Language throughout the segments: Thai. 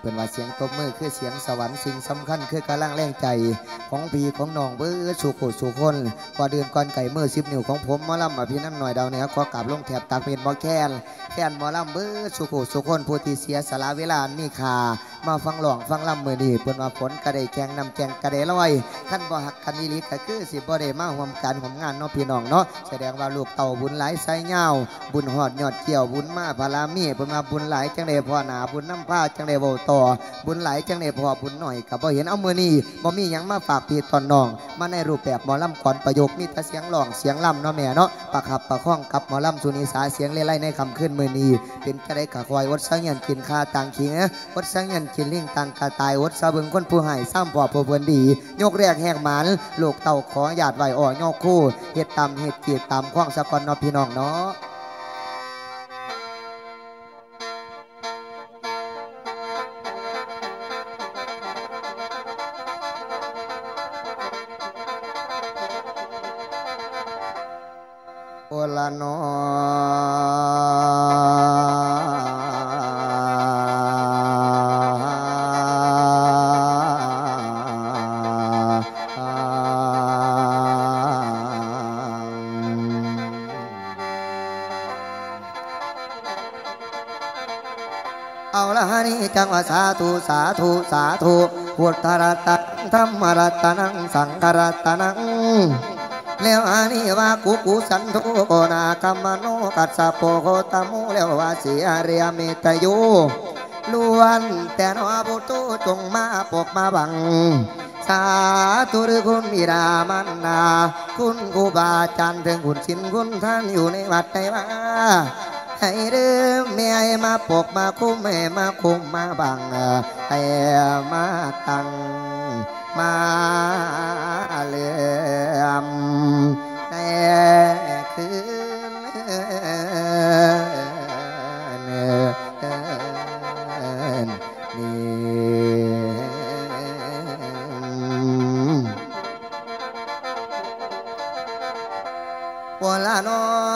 เป็นว่าเสียงตบมือคือเสียงสวรรค์สิ่งสำคัญคือกำลังแรงใจของพี่ของน้องเบื่อสุขุสุคนกว่าเดือนก่อนไก่มือ10 นิ้วของผมหมอลำพี่น้ำหน่อยดาวเหนือขอกราบลงแถบตากเป็นหมอแคนหมอลำเบื่อสุขุสุคนผู้ที่เสียสละเวลามีค่ามาฟังหลองฟังลำมือดีเป็นว่าฝนกระไดแกงนำแกงกระไดลอยขั้นบ่หักกันนิลิก็คือสิบ่ได้มาห่วมกันของงานเนาะพี่น้องเนาะแสดงว่าลูกเต่าบุญหลายไซเงาบุญหอดยอดเกี่ยวบุญมาพารามีเป็นว่าบุญหลายจังได้พ่อหนาบุญน้ำผ้าจังได้โบต่อบุญหลายจังได้พ่อบุญหน่อยกับบ่เห็นเอามือนี้บ่มีหยังมาฝากพี่ตอนน้องมาในรูปแบบหมอลำก่อนประโยคมีแต่เสียงร้องเสียงลำเนาะแม่เนาะประคับประคองกับหมอลำสุนิสาเสียงเล่ไล่ในคำขึ้นมือนี้เป็นกระไดกะคอยวัดสังยันกินคาต่างขิงวัดสังยันกินลิงต่างกะตายวัดสะบึงคนผู้ให้ซ้ำพ่อผู้เพิ่นดียกแรกแหกหมันลูกเต่าขอหยาดไหวอ่อยกคู่เฮ็ดตามเฮ็ดกีดตามข้องสะกอนเนาะพี่น้องเนาะโอละนอเอาละนี่จังว่าสาธุสาธุสาธุพุทธรัตนังธรรมรัตนังสังฆรัตนังแล้วอันนี้ว่ากุสันโธโกนาคัมมโนกัสสะโปโคตมุแล้วว่าเสียเรียเมตโยล้วนแต่นอบุตุจงมาปกมาบังสาธุหรือคุณบิดามันนาคุณครูบาอาจารย์ถึงคุณชินคุณท่านอยู่ในวัดในว่าให้เริ่มแม่มาปกมาคุ้มแม่มาคุ้มมาบังให้มาตั้งมาเลื่อมในคืนนี้วลาโน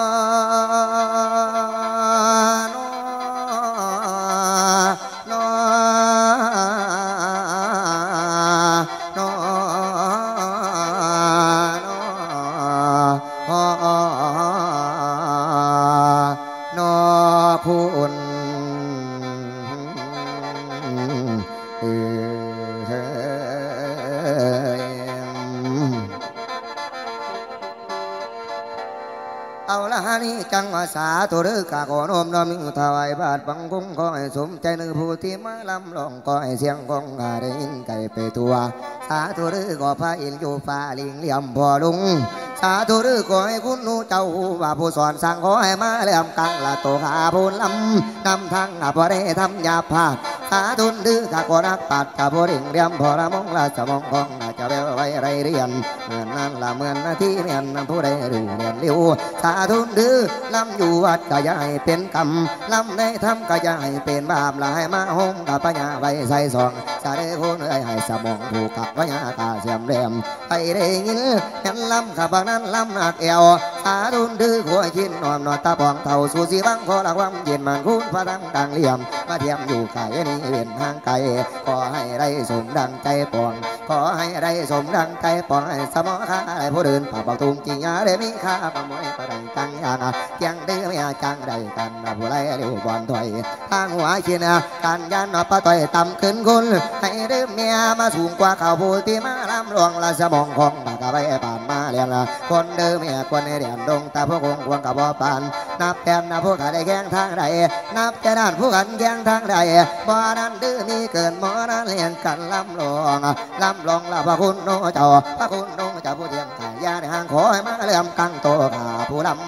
เอาละนี่จังว่าสาธุหรือกะขอโน้มน้อมถวายบาทบังคุ้มขอให้สมใจนึกผู้ที่มาลำลองขอให้เสียงของได้ยินไก่ไปตัวสาธุหรือขอพระอินทร์อยู่ฟ้าลิงเหลี่ยมพ่อลุงสาธุหรือขอให้คุณนูเจ้าว่าผู้สอนสั่งขอให้มาเลื่อมกังละโตขาพูนลำนำทางพอได้ทำยาพาสาธุดื้อกะขอรักปัดกะผู้ดิ่งเรียมพอละมงละสมองของจะเบลไว้ไรเรียนเหมือนนั้นละเหมือนนาที่เรียนผู้ใดรู้เรียนเร็วสาธุดื้อลำอยู่วัดก็อย่าให้เป็นกรรมลำในธรรมก็อย่าให้เป็นบาปละให้มาห้องกับปัญญาไว้ใส่ซองสาเดคนเอ้ยให้สมองผูกกับปัญญาตาเสียมเรียมไปได้ยินยันลำขับนั้นลำหนักเอวสาธุดื้อขวคินนอนนอนตาปองเท่าสู่สีบังขอละความเย็นมันคุ้นพระดังดังเหลี่ยมมาเทียมอยู่ไก่นี้เวียนทางไกลขอให้ได้สมดังใจปองขอให้ได้สมดังใจปองให้สมองข้าได้ผู้เดินผ่าประตูจริงยาได้มีค่าประมวยประดังจังยานะเกียงดื้อไม่จังได้กันผู้ไรเลี้ยวบอลถอยทางหัวเขียนการยันปะต่อยต่ำขึ้นคุณให้ดื้อเมียมาสูงกว่าเขาผู้ที่มาลำหลวงละสมองของปากกาไปป่านมาเรียนละคนเดิมเมียคนในเรียนดงตาพวกคงควงกับบ่ปานนับแทนนับพวกขาได้แข่งทางใดนับจะด้านผู้กันแข่งทางใดบ่นั้นดื้อมีเกินหมอนั้นเลี้ยงกันลำหลวงละพระคุณโนเจ้าพระคุณโนเจ้าผู้เทียมขายาในห้างขอให้มาเลื่อมกังโตขาผู้ลำ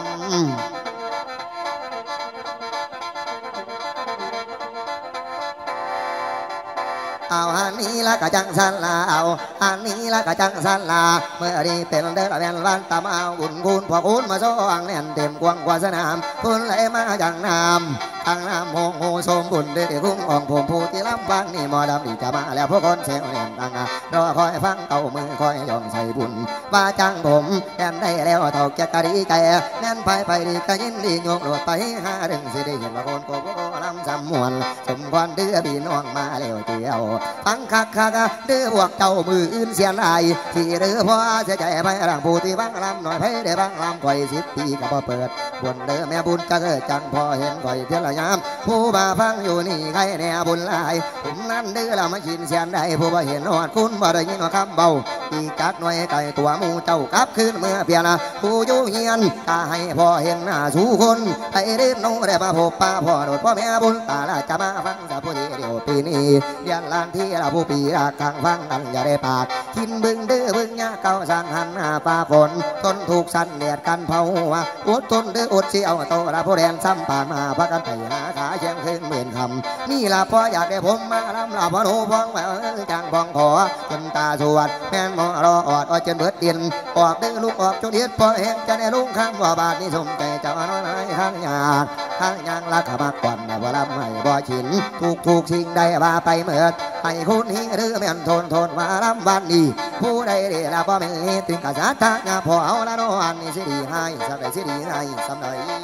เอาอันนี้ละกะจังสันลาเอาอันนี้ละกะจังสันลาเมื่อดีเป็นเดินแวนวันตามเอาบุญคุณพอคุณมาส่องแน่นเต็มกวางกว่าสนามคุณไหลมาอย่างน้ำทางน้ำโมโหสมบุญเดือดคุ้งของผมผู้ที่รับฟังนี่หมอดำดีจะมาแล้วพวกคนเสียงเรียนต่างรอคอยฟังเก่ามือคอยยอมใส่บุญว่าจังผมแกนได้แล้วเท่าแกกะดีใจแน่นไปดีก็ยินดีโยกโดดไปหาดึงสิได้เห็นว่าคนโกโก้ลำสำมวนสมควรเดือบีน้องมาแล้วเดียวฟังคักเดือบวกเจ้ามืออื่นเสียลายที่เรือพ่อเสียใจไปร่างผู้ที่ฟังลำหน่อยให้ได้ฟังลำก่อย10 ปีก็พอเปิดบนเดือแม่บุญจะเกิดจังพอเห็นก่อยเพียงละยามผู้มาฟังอยู่นี่ใครแน่บุญลายผมนั้นเดือละมาชินเสียนได้ผู้บ่เห็นหอดคุณบ่ได้ยินว่าคำเบาอีจักหน่อยไก่ตัวมูเจ้ากลับคืนเมื่อเพียนะผู้อยู่เฮียนก็ให้พ่อเห็นหน้าสู่คนไอ้เด็กน้องได้มาพบป้าพ่อโดดพ่อแม่บุญตาละจะมาฟังสัพพุทธิเดียวปีนี้เรียนลานที่เราผู้ปีรักกลางฟังกันอย่าได้ปากกินบึงเด้อบึงยาเก่าสั่งหันหน้าป่าฝนทนถูกสั่นเดียดกันเผาหัวอดทนเด้ออดเสียวโตละผู้แดนซ้ำป่านมาพักกันไปหาขาเชียงคืนเหมือนคำนี่ละพ่ออยากได้ผมมาลำลาพ่อหนูพ้องแหวจังพ้องขอจนตาสวดแม่นมอรออดจนเบิดดินออกเด้อลูกออกจนเดียดพอเห็นจะได้ลุงข้ามว่าบาทนี่สมใจเจ้าน้อยข้างยางละขมักก่อนว่าลำไม่บ่ชินถูกสิ่งใดว่าไปเมื่อให้คุณนี้หรือแม่นทนว่าลำวันนี้ผู้ใดเรียละบ่แม่นถึงกษัตริย์งาพอเอาละนอนนี่สิดีให้สักใดสิดีให้สำใด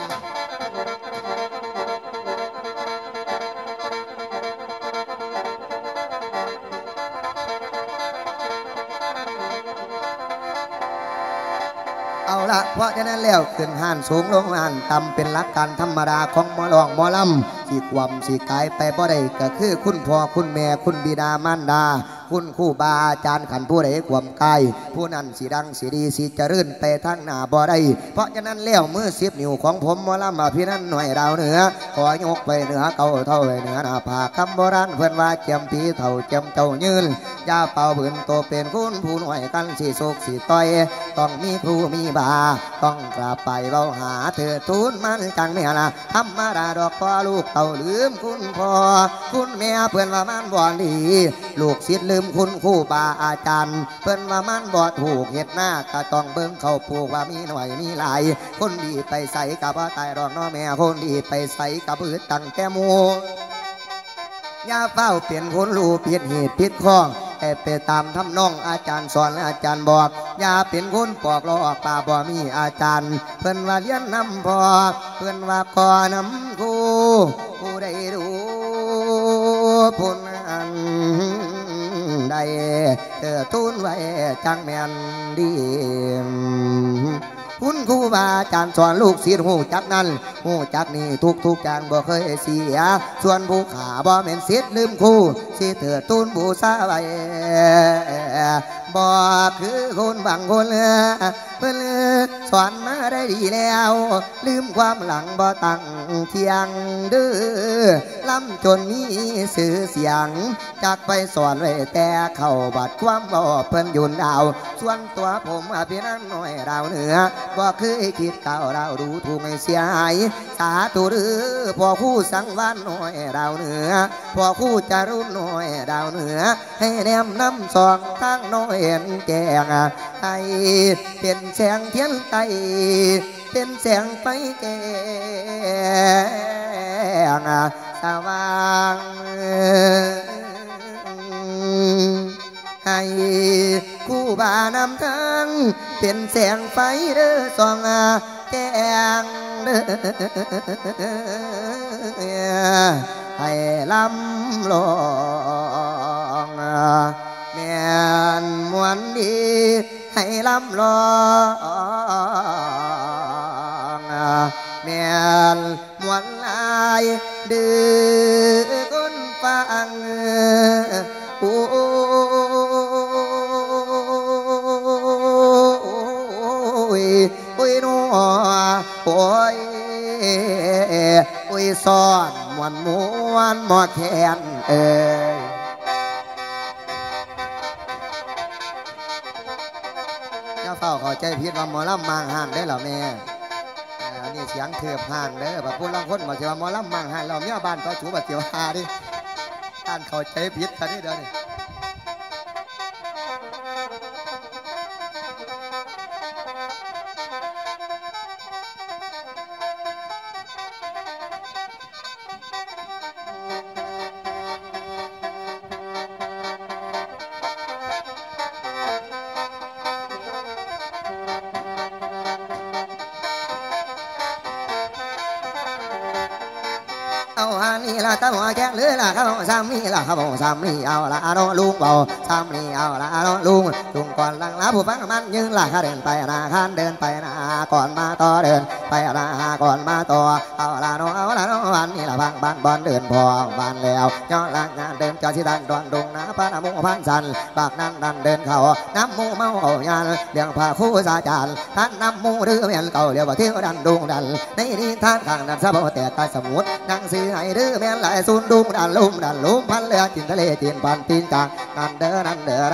เอาละเพราะฉะนั้นแล้วขึ้นห่านสูงลงห่านต่ำเป็นหลักการธรรมดาของหมอลองหมอลำที่ความสีกายไปบ่ได้ก็คือคุณพ่อคุณแม่คุณบิดามารดาคุณครูบาอาจารย์ขันผู้ใดความกายผู้นั้นสีดังสีดีสีเจริญไปทางหน้าบ่ได้เพราะฉะนั้นแล้วมือ10 นิ้วของผมหมอลำพี่นั้นหน่อยดาวเหนือขอยกไปเหนือเก่าเท่าไปเหนือหน้าผาคำโบราณเพื่อนว่าเจียมผีเท่าเจียมเจ้ายืนยาเป่าบืนโตเป็นคุณผู้หน่อยกันสีโศกสีต้อยต้องมีครูมีบาต้องกลับไปเราหาเธอทูลมันจังแม่ละธรรมดาดอกพ่อลูกเต่าลืมคุณพ่อคุณแม่เพื่อนว่ามันบ่ดีลูกศิษย์ลืมคุณครูบาอาจารย์เพื่อนว่ามันบ่ถูกเหตุหน้าก็ต้องเบิ่งเขาปลูกว่ามีหน่อยมีหลายคนดีไปใส่กับว่าตายรองน้อแม่คนดีไปใส่กับพืชตั้งแต่มูย่าเฝ้าเปลี่ยนคนรู้ผิดเหตุผิดข้องแต่ไปตามทำน้องอาจารย์สอนอาจารย์บอกอย่าเป็นคนปอกลอกป่าบ่มีอาจารย์เพื่อนว่าเลี้ยนนำพอเพื่อนว่าก่อนำครูผู้ใดรู้ผลอันใดเธอทูลไว้จังแม่นดีคุณครูบาอาจารย์สอนลูกศิษย์หูจักนั้นหูจักนี่ทุกอย่างบ่เคยเสียส่วนผู้ขาบ่แม่นศิษย์ลืมครูสิเถิดทูลบูชาไว้บ่คือคนบางคนเพิ่นสอนมาได้ดีแล้วลืมความหลังบ่ตั้งเที่ยงเด้อล้ำจนมีสื่อเสียงจากไปสอนไว้แต่เข้าบัดความบ่เพิ่นยุ่นดาวส่วนตัวผมพี่นั้นน้อยดาวเหนือบ่เคยคิดก้าวดาวดูถูกไม่เสียหายสาธุหรือพ่อคู่สังวานน้อยดาวเหนือพ่อคู่จารุณน้อยดาวเหนือให้แนมน้ำสองทางน้อยเห็นแกงให้เป็นแสงเทียนไตเป็นแสงไฟแกงสว่างให้คู่บานำทางเป็นแสงไฟเด้อส่องแกงเด้อให้ลำลองแม่นมวนดีให้ลำลองแม่นมวนลายดื้อคนฟังโอ้ยนัวโอ้ยซ้อนมวนมวนหมอแขนเจ้าเฝ้าขอใจพิษว่าหมอลำมังหันได้หรอแม่อันนี้เสียงเถื่อผ่านเด้อแบบพูดลังคนบอกว่าหมอลำมังหันเราเมียบ้านเขาชูแบบเกี่ยวหาดิการเข้าใจพิษกันนี่เด้อนี่ละตะหัวแกงหรือละข้าวสามนี่ละข้าวสามนี่เอาละน้องลุงเบาสามนี่เอาละน้องลุงก่อนหลังละผู้ฟังมันยืนละข้าเดินไปนาข้านเดินไปนาก่อนมาต่อเดินไปนาก่อนมาต่อเอาละน้องวันนี่ละบ้านบอลเดินพอบ้านแล้วย้อนหลังงานเดินจอสิดันดอนดงนะพระนโมพันสันปากนั่นดันเดินเข่าน้ำมูเมาเอายานเลี้ยงผ้าคู่สาจานท่านน้ำมูหรือเมียนเก่าเรียกว่าเที่ยวดันดงดันในนี้ท่านข้างนั้นสะบแต่กายสมุดนั่งซื้อให้หรือเมียนหลายซุนดุงดันลุ่มพันเรือกินทะเลจีนพันตีนกลางนั่นเด้อ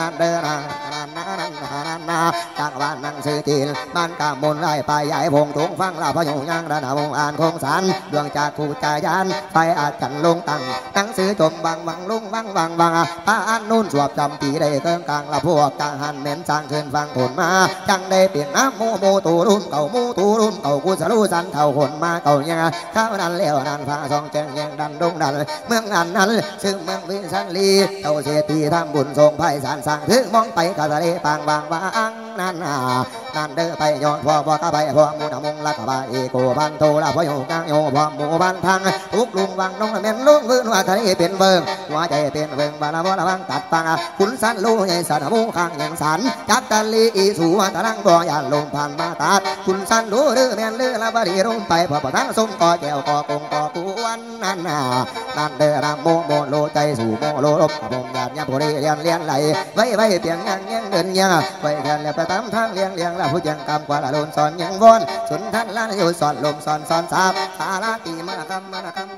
จากบ้านนั่งซื้อจีนบ้านกามนไล่ไปใหญ่พงถุงฟังลาพยงยังระนาบงอ่านคงสารดวงจากคู่ใจยานไฟอาจกันลงตั้งหนังสือจมบังลุงบังพระอันนุ่นสวบจำปีได้เกินกลางละพวกกลางหันเหม็นสร้างขึ้นฟังผลมาจังได้เปลี่ยนน้ำมูตูรุ่นเก่ากูสรู้สันเท่าคนมาเก่ายังข้าวนั้นเลี้ยวนั้นฟ้าซองแจงแยงดันดงดันเมืองนั้นซึ่งเมืองวิสันลีเท่าเสียทีทำบุญทรงไพศาลสั่งถึงมองไปกะทะเลปางบางวางนั่นเด้อไปย้อนพ่อก็ไปพ่อมูนมงละกบาเอโกพันโตละพ่อโยกางโยพ่อหมู่บ้านพังทุกลุงวังน้องเมียนลุงพื้นว่าทะเลเป็นเบิงหัวใจเป็นเบิงบาลาบ่ละวังตัดปังขุนสันลูใหญ่สันมูข้างยังสันจับตะลีอีสู่ตะลังบ่อยานลมผ่านมาตัดขุนสันรู้เรือเมียนเรือละบดีรุ่งไปพ่อประทังสมก่อแก้วก่อกงก่อกูวันนั่นเด้อรำโมโลใจสู่โมโลลบผมญาติญาติเรียนไหลไว้เปียงยังเดินยังไว้กันแล้วไปตามทางเลี้ยงละผู้ยังกำกว่าละโดนสอนยังวอนสุนทันละอยู่สอนลมสอนสาบสาราตีมาคำ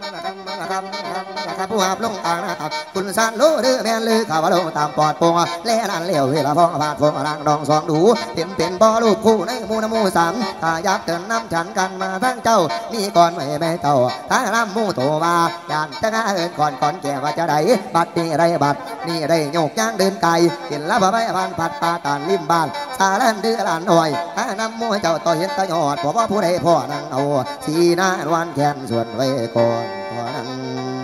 ผู้หาบลงต่างนะครับคุณสันรู้หรือแม่นลือข่าวลงตามปอดปงเล่นันเลี้ยวเวลาพองผ่านฟงร่างดองสองดูเป็นบ่อลูกคู่ในมูสามถ้ายับเดินน้ำฉันกันมาทั้งเจ้านี่ก่อนไม่เต่าถ้าน้ำมูโตมาอยากจะเอินก่อนแก่ว่าจะได้บัดนี่ไรบัดนี่ไรโยกย่างเดินไกลเห็นละบ่ใบพันผัดปลาตานริมบ้านสาลันเดือดหน่อยถ้าน้ำมูเจ้าต่อเห็นตะยอดบอกว่าผู้ใดพ่อนั่งเอาสีหน้าวันแขนส่วนไว้ก่อนพอนั้น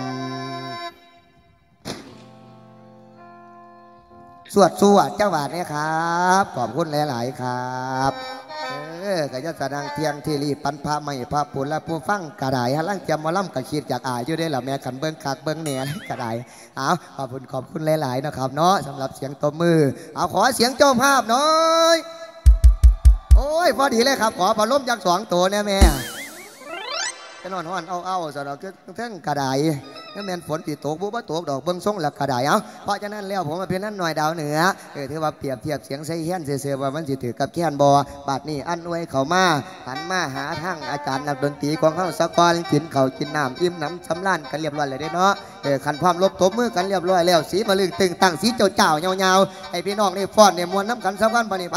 สวดเจ้าบาทเนี่ยครับขอบคุณหลายๆครับก็จะแสดงเทียงที่รีปันพระไม่พระปุณและผู้ฟังกระไดฮะลังจำมาล่ำกระขีดจากอายอยู่ได้หรอแม่ขันเบิ้งขาดเบิ้งเหนียกระไดเอาขอบคุณหลายๆนะครับเนาะสำหรับเสียงตบมือเอาขอเสียงเจ้าภาพหน่อยโอ้ยพอดีเลยครับขอพัดลมยักษ์2 ตัวเนี่ยแม่จะนอนห้อนเอาสำหรับเท่งกระไดนั่นเป็นฝนตีตกบุบตกดอกเบิ้งส่งหลักกระไดเอาเพราะฉะนั้นแล้วผมมาเป็นนั่นหน่อยดาวเหนือถือว่าเปรียบเทียบเสียงไซเฮียนเสือว่ามันสิถือกับแค้นบอบาดนี้อันไว้เขามาหันมาหาทางอาจารย์นักดนตรีของเขาสกอลกินเขากินน้ำอิ่มน้ำสำล้านกันเรียบร้อยเลยเนาะขันความลบตบมือกันเรียบร้อยแล้วสีมาลึกตึงตั้งสีเจ้าเงาให้พี่น้องนี่ฟ้อนเนี่ยมวนน้ำกันสักวันปนี้ไป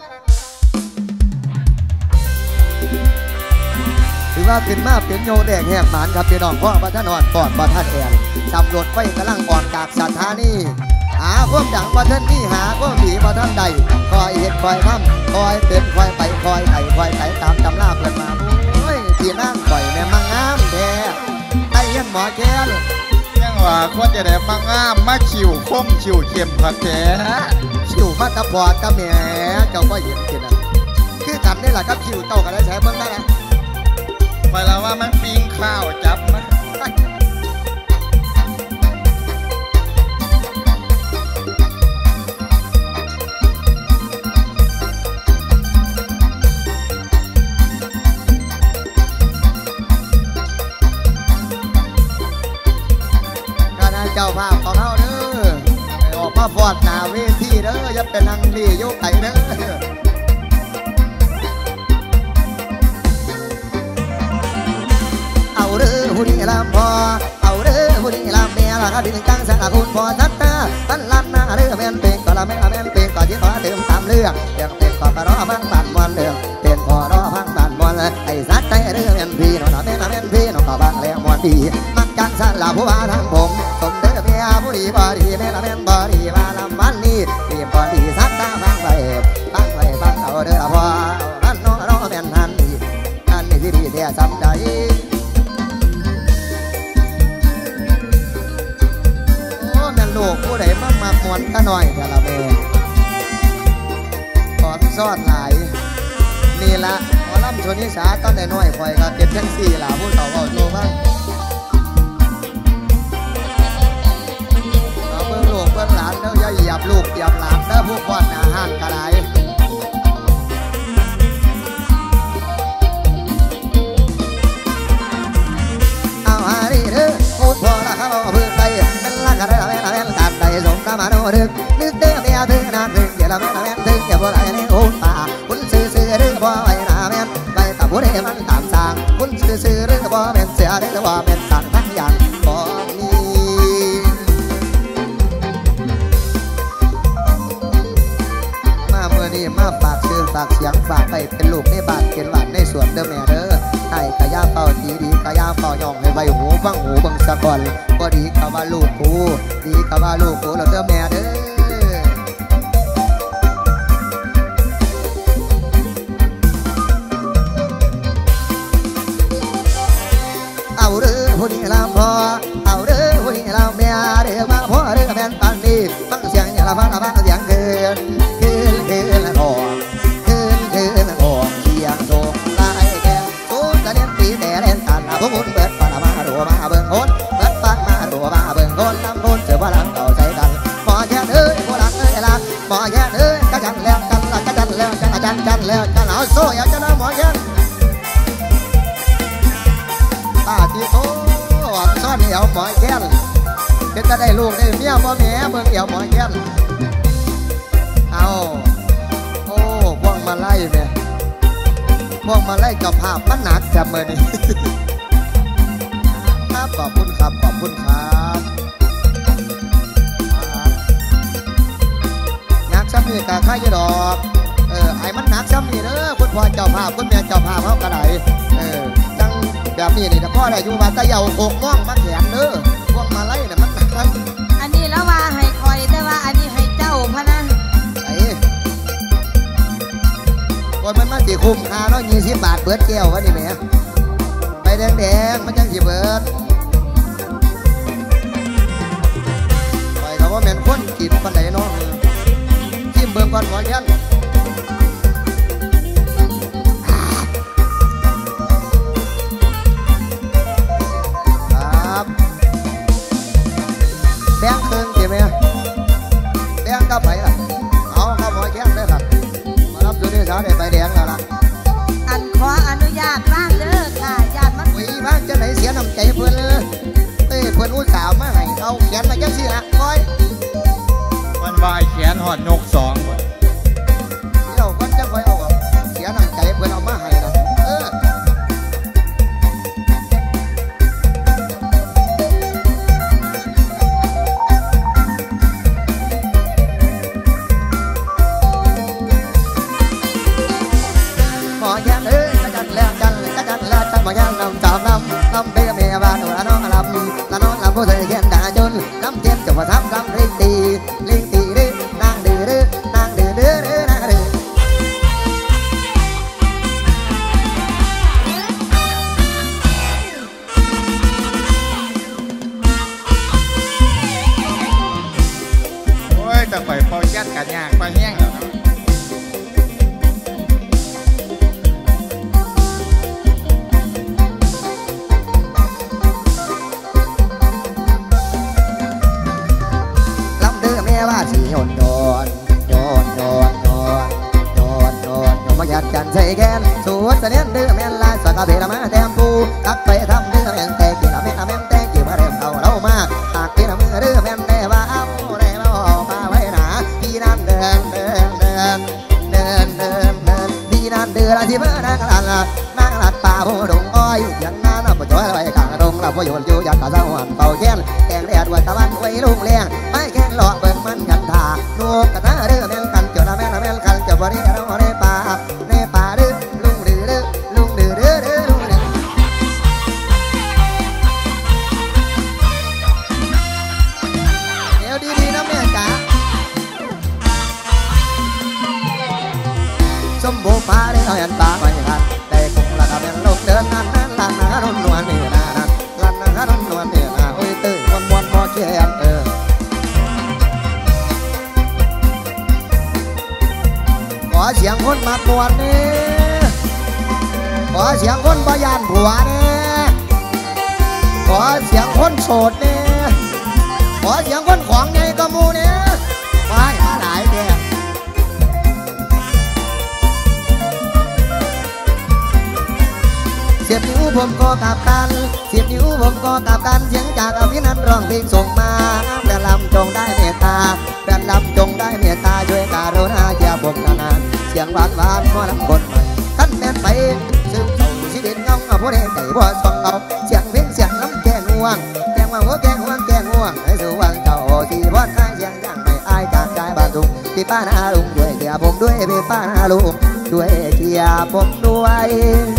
ถือว่าเป็นมาเป็นโยแดงแหกหมานครับพี่น้องพ่อบัท่านอ่อนปอดบัท่านแอนตำรวจไฟกำลังอ่อนจากสถานีหาพวกดังบัท่านนี่หาพวกผีบัท่านใดคอยเห็ดคอยทำคอยเป็นคอยไปคอยไต่ตามตำราเปิดมาโอ้ยที่นั่งปล่อยแม่มังงามแท้ไอ้ยันหมอแก้วยังว่าควรจะได้มังงามมาชิวคมชิวเข้มผักแท้ชิวมาตะพอดตะแม่เจ้าก็เห็นกันนะคือกันนี่แหละครับชิวเต้ากันได้ใช้เบิ่งได้นะไปแล้วว่ามันปิ้งข้าวจับมันเจ้าภาพของเขาเด้อออกมาฟอดหน้าเวทีเด้ออย่าเป็นนางดียกไก่เด้อเอาเด้อผู้นี้ลำพอเอาเด้อผู้นี้ลำเมียละครับดึงจังสังคุณพอทัดตาตันลันหน้าเด้อแม่นเป็นก็ละแม่นเป็นก็ที่ขอเติมตามเรื่องเป็นก็รอพังบันมวนเรื่องเป็นพอรอพังบันมวนไอ้สัตว์ใจเรื่องแม่นพี่น้องแม่นพี่น้องก็บังแล้วมวนดีมักจังสันละผู้ว่าทั้งผมสมเด็จเมียผู้ดีบอดีแม่ละแม่นบอดีมาลำวันนี้เตรียมบอดีสัตว์ตาฟังไปเอาเด้อพอนั่นน้อแม่นหันนี่อันนี้ที่ดีเดียซ้ำใจลูกผู้ใดมามวนก็หน่อยแต่ละเมย์ขอซ่อนหลายนี่ละหมอลำชนิสาตอนได้น้อยคอยก็เก็บทั้ง4หล่าผู้ต่อเอาโชว์บ้างโนดึกนึกเด้อเมียถึงนานถึงเดี๋ยวละแม่ละแม่ถึงเดี๋ยวบ่ได้ในโอนป่าคุณซื้อหรือบ่ไว้หน้าแม่ไปตาผู้ใดมันตามสร้างคุณซื้อหรือบ่แม่เสียหรือบ่แม่สั่งทั้งอย่างบ่มีมาเมื่อนี้มาฝากชื่อฝากเสียงฝากไปเป็นลูกในบ้านเป็นหลานในสวนเด้อแม่เด้อไอ้กะยาเป่าดีกะยาเป่าย่องให้ใบหูฟังหูบังสะก่อนบ่ดีกะว่าลูกกูดีกะว่าลูกกูแล้วเด้อแม่เด้อเอาเด้อผู้นี้ลำพอเอาเด้อผู้นี้ลำแม่เด้อมาพ่อเด้อแม่นปานนี้ฟังเสียงอย่าละฟังเสียงเกินละทองละทองเสียงโศกลายแก่สูงจะเล่นตีแต่เล่นตันพวกคุณเบิดปามาดูมาเบิ่งโอนเบิดฟังมาดูมาเบิ่งโอนลำโอนเสือว่าหลังเก่าใจกันหมอแค่เอ้ยผู้หลังเอ้ยละหมอแค่เอ้ยกระจันแล้วกันละกระจันแล้วกันจันแล้วกันเอาโซ่อยากจะเล่าหมอแค่ป้าที่โตซ่อนเอวหมอแค่จะได้ลูกได้เมียบ่แม่เบิ่งเอวหมอแค่เอาโอ้พวงมาไล่เนี่ยพวงมาไล่กับภาพมันหนักจับมือนี่ครับขอบคุณครับขอบคุณครับนักซ้ำนี่กะค่ายดอกไอ้มันหนักซ้ำนี่เด้อคุณพ่อเจ้าภาพคุณแม่เจ้าภาพเขากระไดจังแบบนี้นี่แต่พ่อได้อยู่มาตะเยาหกม่องมาแขนเด้อพวงมาไล่เนี่ยมันหนักอันนี้แล้วว่าให้คอยแต่ว่าอันนี้ให้เจ้าพะนะคนมันมาสิคุ้มค่าเนาะ20 บาทเบิดแก้ววะนี่แม่ไปแดงมันจังสิเบิดไปเขาว่าแม่นคนกินปันไหนเนาะจิ้มเบิ่งก่อนหมอแค้นครับแบงเครื่องสิแม่แบงก็ไปล่ะเอาครับหมอแค้นเลยครับดูนี่สาวได้ใบแดงแล้วล่ะอันขออนุญาตบ้างเด้อค่ะญาติมันวีบ้างจะไหนเสียน้ำใจเพื่อนเลยเต้เพื่อนอุตส่าห์มาให้เอาแขนมาจังสิละคอยมันวายแขนหอดนก2 เดี๋ยวคนจะคอยเอาเสียน้ำใจเพื่อนเอามาให้นะหมอแค้นเอ้ยกระจันแล้วจันหมอแค้นนำจอบนำเบี้ยเมียบ้านหนูละน้องลำละน้องลำผู้ใส่แขนด่าจนน้ำเทียนจะมาทำลิงตีดื้อนางดื้อนางดื้อเโอ้ยแต่ไปเป่าแค้นกันยากไปแห้งแล้วว่าสิโยนมาหยัดกันใส่แกนสูดเสนียนดื้อแม่นลายสักกะเบลมาแต้มปูตักไปทำดื้อแม่นแต่กินละแม่นแต่กินมาเริ่มเอาเรามาหากกินมือดื้อแม่นแต่ว่าเอาได้มาออกมาไว้หนาพี่นั่นเดินพี่นั่นเดินละที่เมื่อนางลัดป่าผู้ดงอ้อยยังน้าบ่จ่อยไว้กลางดงเราบ่โยนอยู่อยากกะเจ้าหันเป่าแค้นแกงแดดวันตะวันไว้ลุงเลี้ยงไม่แค้นหลอกเบิ่งมันกันท่านกกระทะเด้อแม่นกันเจ้าละแม่นกันเจ้าบ่ได้เราในป่าเด้อลุงดื้อเด้อลุงดื้อเด้อลุงดื้อเดี๋ยวดีๆนะแม่จ๋าสมบูรณ์ฟ้าได้เอาอันตาไว้กันได้คงละกับแม่นลูกเดินนั่นลานนารุ่นนวลนี่นะลานนารุ่นนวลนี่นะโอ้ยตื่นมวนพอแก่ขอเสียงคนมากวนนี่ขอเสียงคนบยานผัวนี่ขอเสียงคนโสดนี่ขอเสียงคนของไงกมูนี่มาหลายแก่เสียบนิ้วผมก็กลับกันเสียบนิ้วผมก็กลับกันเสียงจากอภินันท์ร้องเพลงส่งมาแต่ลำจงได้เมตตาหวานหวานหมอลำคนใหม่ท่านแม่นไปซึ่งเขาสิเด่นเงาผู้ใดใจบ่สองเอาเสียงเพลงเสียงน้ำแกงง่วงแกงว่างหัวแกงห่วงแกงง่วงให้สู่วังเจ้าที่บอดคายเสียงย่างไม่อายจากใจบ้านทุ่งพี่ป้านาลุงด้วยเกียร์ผมด้วยพี่ป้านาลุงด้วยเกียร์ผมด้วย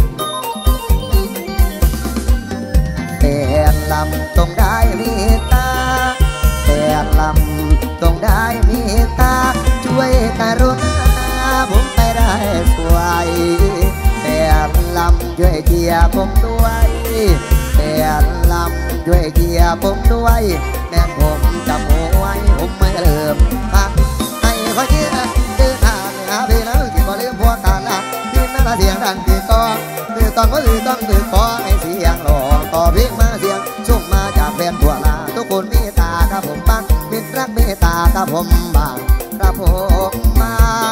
แฟนลำจงได้มีตาแฟนลำจงได้มีตาช่วยกรุณาผมไปได้สวยแฟนลำช่วยเกียร์ผมด้วยแฟนลำช่วยเกียร์ผมด้วยแม่ผมจำเอาไว้ผมไม่ลืมพักให้เขาเกียร์เดินทางหาพี่แล้วที่บ่ลืมพวกกันนะที่นั่นเสียงดังที่กองคือต้องก็คือต้องคือขอให้เสียงหล่อต่อเพลงมาเสียงส่งมาจากแฟนทั่วลาทุกคนมีตากับผมบ้างมิตรรักมีตากับผมบ้างกับผมบ้าง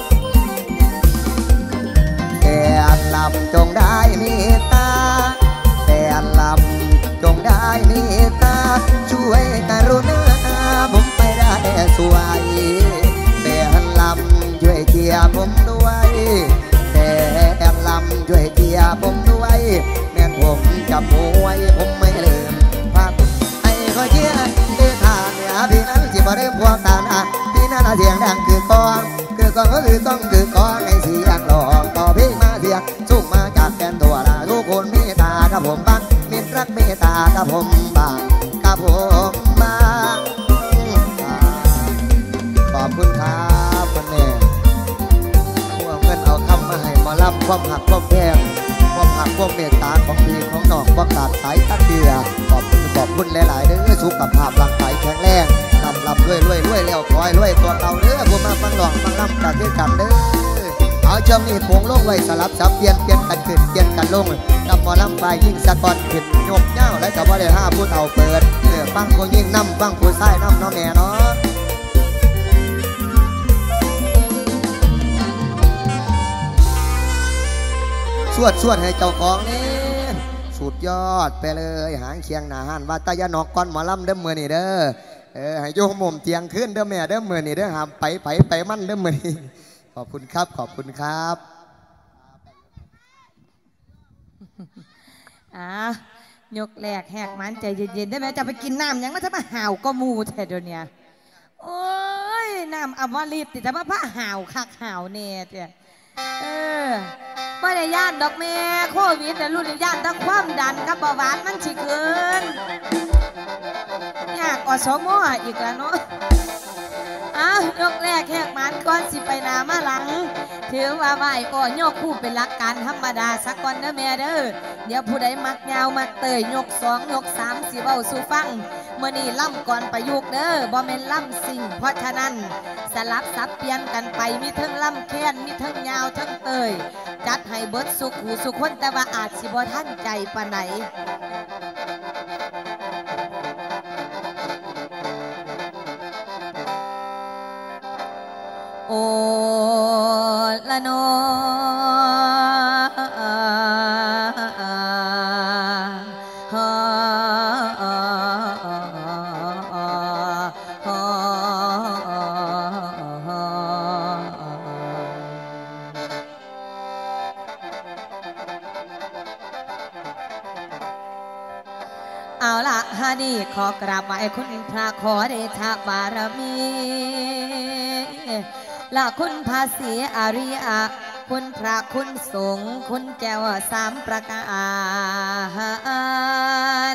แฟนลำจงได้มีตาแฟนลำจงได้มีตาช่วยกรุณาผมไปได้สวยแฟนลำช่วยเกียร์ผมด้วยแฟนลำช่วยเกียร์ผมด้วยแม่ผมจับมวยผมไม่ลืมพักไอ้ก็เชียร์เดินทางเนี่ยพี่นั้นสิบ่ลืมพวกตานะพี่นั้นเสียงดังคือกองก็คือต้องคือกองให้เสียงหลอกต่อเพลงมาเสียงสุ่มมาจากแฟนตัวละทุกคนมีตากับผมบ้างมิตรรักมีตากับผมบ้างกับผมบ้างขอบคุณครับคุณแม่พวกเงินเอาคำมาให้มารับความหักความแพงความหักความเมตตาของพี่ของน้องประกาศสายตัดเดือขอบคุณหลายๆเด้อสุขภาพร่างกายแข็งแรงลำรวยแล้วคอยรวยตัวเก่าเด้อผมมาฟังหลอกฟังลำจากที่กันเด้อเอาช่วงนี้โผงลงไว้สลับสับเปลี่ยนกันขึ้นเปลี่ยนกันลงนำหมอลำไปยิ่งสะกดขึ้นโยกเย้าและกับว่าได้ห้าพูดเอาเปิดฟังผู้ยิ่งนำฟังผู้ใต้นำน้องแม่เนาะสวดให้เจ้าของนี่สุดยอดไปเลยหางเชียงหนาหันว่าตายานอกก้อนหมอลำเด้อมือนี่เด้อให้โยมมุมเตียงขึ้นเด้อแม่เด้อมือนี่เด้อหามไปมั่นเด้อมือนี่ขอบคุณครับขอบคุณครับยกแหลกแหกมันใจเย็นๆได้ไหมจะไปกินน้ำยังไม่จะมาห่าวก็มูแท้เดี๋ยวนี้โอ้ยน้ำอมฤตติจะมาพระห่าวคักห่าวเนี่ยเจ้ไม่ได้ย่านดอกแม่โควิดแต่รุ่นย่านทั้งความดันกับเบาหวานมันฉิเกินยากอสมออีกแล้วเนาะยกแรกแหกมันก่อนสิไปนามาหลังถือว่าไหวก็ยกคู่เป็นหลักการธรรมดาสักก่อนเด้อแม่เด้อเดี๋ยวผู้ใดมักยาวมักเตยยก2ยก3สิเว้าสู่ฟังเมื่อนี้ล่ำก่อนประยุกเด้อบ่แม่นล่ำสิ่งเพราะฉะนั้นสลับสับเปลี่ยนกันไปมีทั้งล่ำแค้นมีทั้งยาวทั้งเตยจัดให้เบิดสุขหูสุขคนแต่ว่าอาจสิบ่ทันใจปานไหนโอละโนเอาล่ะฮาดีขอกราบไหว้คุณพระขอเดชะบารมีละคุณภาษีอริยะคุณพระคุณสงฆ์คุณแก้ว3ประการ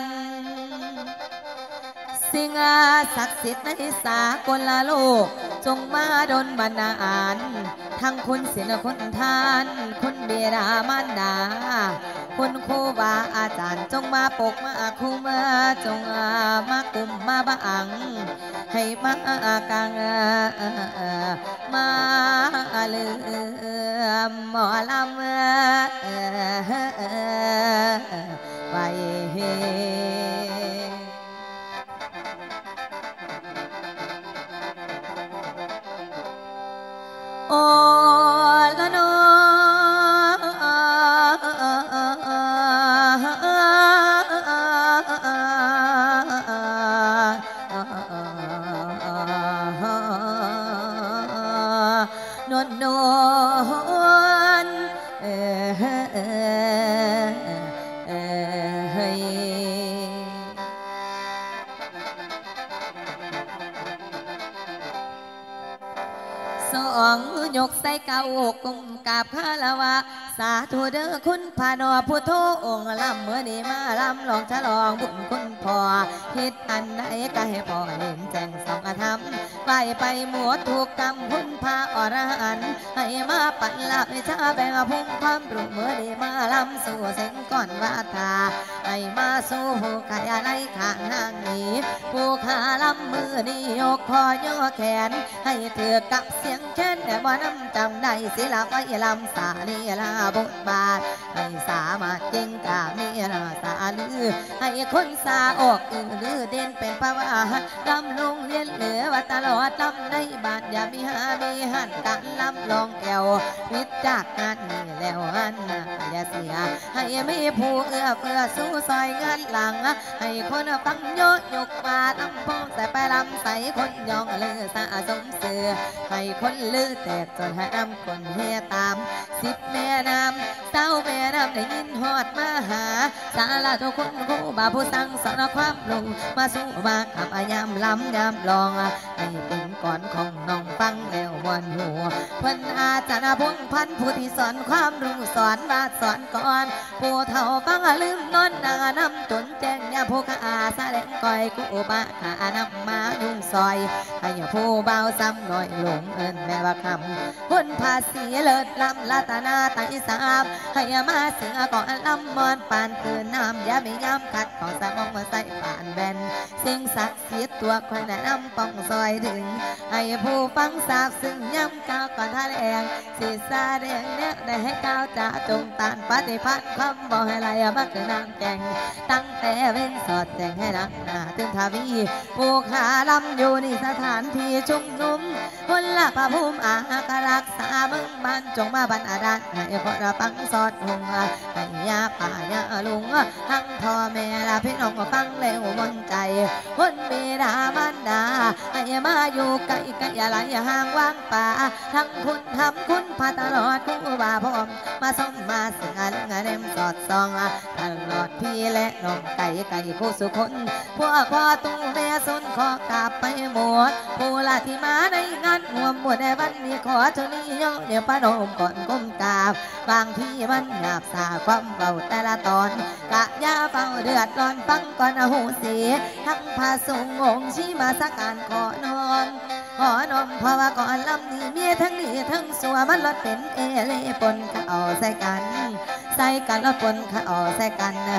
สิ่งศักดิ์สิทธิ์ในสากลโลกจงมาดลบันดาลทั้งคุณศีลคุณทานคุณบิดามารดาคุณครูบาอาจารย์จงมาปกมาคุมจงมากุมมาบังให้มากังมาเลือมหมอลำไปโอละโนนนโนสองยกใส่เก้ากุมกราบคารวะสาธุเด้อคุณพานอพุทโธองค์ลำเมื่อนี้มาลำลองฉลองบุญคุณพ่อคิดอันใดก็ให้พ่อเห็นแจ้งสองธรรมไปหมดถูกกรรมคุณพาอรหันต์ให้มาปันละวิชาแบ่งพุ่งความรู้เมื่อนี้มาลำสู่เส้นก่อนวาทาให้มาสู่ผู้ขายอะไรข้างนางนี้ผู้ขาลำมือนี้ยกคอย่อแขนให้เถือกับเสียงแค้นแต่ว่าน้ำจำได้ศิลาไว้ลำสาลีลาบทบาทให้สามารถเก่งกามีราสาลือให้คนสาออกลือเด่นเป็นพระว่าลำลงเรียนเหลือว่าตลอดลำในบาทอย่ามีหันกันลำลองแก้ววิจากงานนี้แล้วอันอย่าเสียให้มีผู้เอื้อเฟื้อสู้ซอยงานหลังให้คนฟังโยยกมาตั้งพงใส่ไปลำใส่คนยองลือสะสมเสือให้คนลือแตกจนให้น้ำคนเฮตาม10แม่น้ำเต้าแม่น้ำได้ยินฮอดมาหาสาระทุกคนครูบาผู้สั่งสอนความลงมาสู้มาขับยามล้ำยามลองให้เป็นก่อนของน้องฟังแล้วบนหัวเพิ่นอาจารย์พงพันผู้ที่สอนความรู้สอนว่าสอนก่อนผู้เฒ่าฟังลืมนอนนานำจนแจ้งยาผู้ขาแสดงก้อยกูบาขานำมายุ่งซอยให้ผู้เบาซ้ำหน่อยหลงเอินแม่ว่าคำพ้นภาษีเลิศลำลัตนาไตสามให้มาเสือก่อนลำมอนปานคืนน้ำอย่าไม่ย้ำขัดของสมองมาใส่ปานแบนสิ่งศักดิ์สิทธิ์ตัวควายแนะนำป้องซอยถึงให้ผู้ฟังทราบซึ่งย้ำก้าวก่อนท่าแรงศีรษะแดงเนี้ยได้ให้ก้าวจะจงตานปฏิพัฒน์คำบอกให้ไหลมาคือนางแก่งตั้งแต่เว้นสอดแจงให้นักหนาถึงทวีผู้ขาลำอยู่ในสถานที่ชุมนุมคนละพระภูมิอาคารักษาเมืองบ้านจงมาบรรดาให้พระฟังสอดหงให้ยาป่ายาลุงทั้งพ่อแม่และพี่น้องฟังแล้วมนใจคนบิดามารดาให้มาอยู่ใกล้ใกล้อย่าไหลห่างว่างป่าทั้งคุณทำคุณพาตลอดคู่บาพร้อมมาส่งมาสึงเล่มสอดส่องตลอดพี่และน้องไก่คู่สุคนพวกพ่อตู้แม่สุนขอกราบไปหมดผู้ละที่มาในงานหัวหมดในวันนี้ขอเท่านี้ย่อเดี๋ยวป้าโนมก่อนก้มกราบบางที่มันหยาบสาความเบาแต่ละตอนกะยาเฝ้าเดือดร้อนฟังก่อนหูเสียทั้งพาสูงงชี้มาสักการขอนอนเพราะว่าก่อนลำนี้เมียทั้งนี้ทั้งสัวมันลดเป็นเอเล่ปนข้าวใส่กันแล้วปนข้าวใส่กันนะ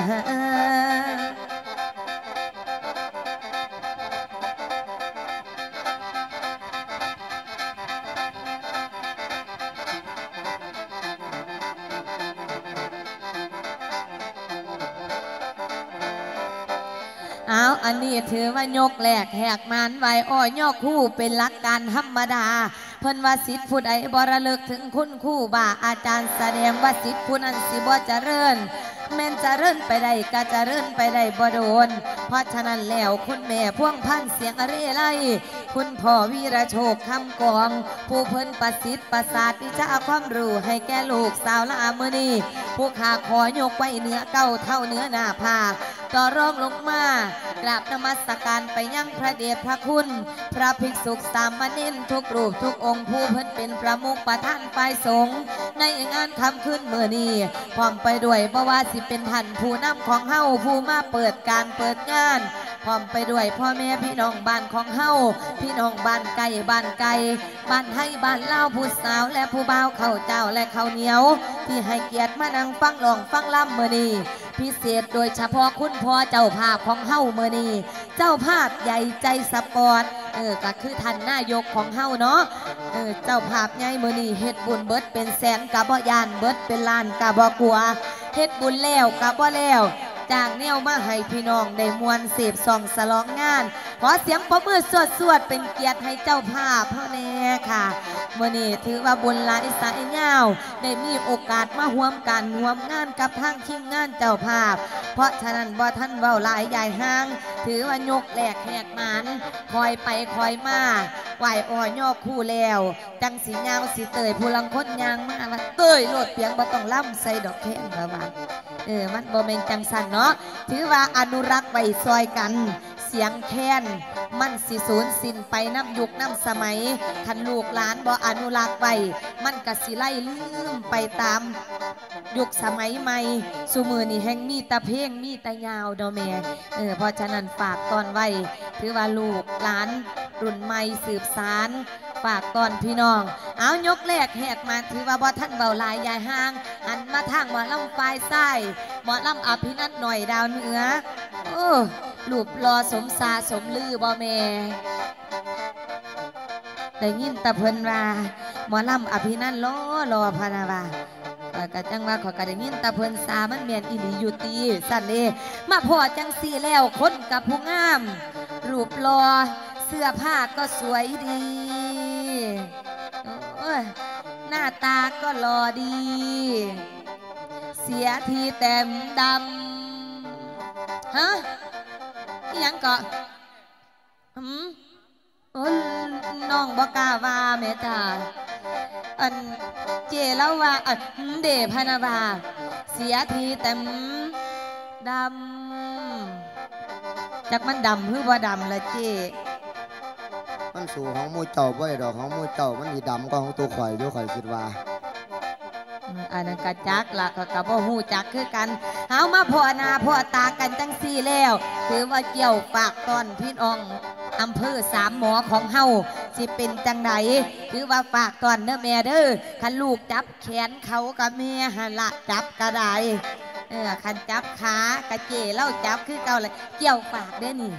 เอาอันนี้ถือว่ายกแหลกแหกมันไว้อ้อยยกคู่เป็นหลักการธรรมดาเพิ่นว่าสิทธิ์ผู้ใดบ่ระลึกถึงคุณครูบาอาจารย์แสดงว่าสิทธิ์ผู้นั้นสิบ่เจริญแม่นเจริญไปได้ก็เจริญไปได้บ่โดนเพราะฉะนั้นแล้วคุณแม่พ่วงพันเสียงอะไรไล่คุณพ่อวีระโชคคำกองผู้เพิ่นประสิทธิ์ประสาทวิชาความรู้ให้แก่ลูกสาวละมื้อนี้ผู้ขาขอยกไว้เนื้อเก้าเท่าเนื้อหน้าผากต่อรองลงมากราบนมัสการไปยังพระเดชพระคุณพระภิกษุสามเณรทุกรูปทุกองค์ผู้เพิ่นเป็นประมุขประธานฝ่ายสงฆ์ในงานค่ำคืนมื้อนี้พร้อมไปด้วยบ่ว่าสิเป็นท่านผู้นำของเฮาผู้มาเปิดการเปิดงานพร้อมไปด้วยพ่อแม่พี่น้องบ้านของเฮาพี่น้องบ้านไก่บ้านไก่บ้านไทยบ้านลาวผู้สาวและผู้บ่าวข้าวเจ้าและข้าวเหนียวที่ให้เกียรติมานั่งฟังร้องฟังล่ำมื้อนี้พิเศษโดยเฉพาะคุณพ่อเจ้าภาพของเฮามื้อนี้เจ้าภาพใหญ่ใจสปอร์ตก็คือท่านนายกของเฮาเนาะเจ้าภาพใหญ่มื้อนี้เฮ็ดบุญเบิดเป็นแสนกะบ่ย่านเบิดเป็นล้านกะบ่กลัวเฮ็ดบุญแล้วกะบ่แล้วจ้างแนวมาให้พี่น้องได้มวลเสพส่องสลองงานขอเสียงปรบมือสวดเป็นเกียรติให้เจ้าภาพพ่อแน่ค่ะมื้อนี้ถือว่าบุญหลายสายยาวได้มีโอกาสมาร่วมกันร่วมงานกับทางทีมงานเจ้าภาพเพราะฉะนั้นบ่ท่านเว้าหลายใหญ่ห้างถือว่ายกแหลกแหกหมันคอยไปคอยมาไหวอ่อยอคู่แล้วจังสียาวสีเตยผู้ลังคนยางมาว่าเตยโลดเปียงบ่ต้องล่ำใส่ดอกแค้นละว่ามันบ่แม่นจังสันเนาะถือว่าอนุรักษ์ไว้ซอยกัน เสียงแค้นมันสิสูญสิ้นไปน้ำยุคน้ำสมัยคันลูกหลานบ่อนุรักษ์ไว้มันก็สิไล่ลืมไปตามยุคสมัยใหม่สุมือนี่แห่งมีตะเพลงมีตะยาวดอแม่เพราะฉะนั้นฝากตอนไว้ถือว่าลูกหลานรุ่นใหม่สืบสานฝากตอนพี่น้องเอายกแรกแหกมาถือว่าบ่ท่านเบาลายยายห่างหันมาทางหมอลำปลายไส้หมอลำอภินัทหน่อยดาวเหนือรูปรอสมสาสมลือบ่แม่ได้ยินตะเพิ่นว่าหมอลำอภินัทรอพานาวาก็จังว่าขอกระได้ยินตะเพิ่นสามันเมียนอิลีอยู่ตีสั่นเลยมาพอจังสีแล้วคนกับผู้งามรูปรอเสื้อผ้าก็สวยดีหน้าตาก็หล่อดีเสียทีแต้มดำฮะยังเกาะน้องบอกล้าว่าแม่จ้าอันเจแล้วว่าเดพนาวาเสียทีแต้มดำจากมันดำหรือว่าดำละเจมันสู่ของมูเจ้าบ่ได้ดอกของมูเจ้ามันดีดำก็ของตัวข่อยอยู่ข่อยคิดว่าอันนั้นกะจักละก็บ่ฮู้จักคือกันเฮามาพ่อหน้าพ่อตากันจังซี่แล้วถือว่าเกี่ยวฝากตอนพี่น้องอำเภอสามหมอของเฮาสิเป็นจังไดถือว่าฝากตอนเด้อแม่เด้อคันลูกจับแขนเขากับแม่หั่นละจับกระไดคันจับขากะเจเล่าจับคือเก่าเลยเกี่ยวฝากเด้อนี่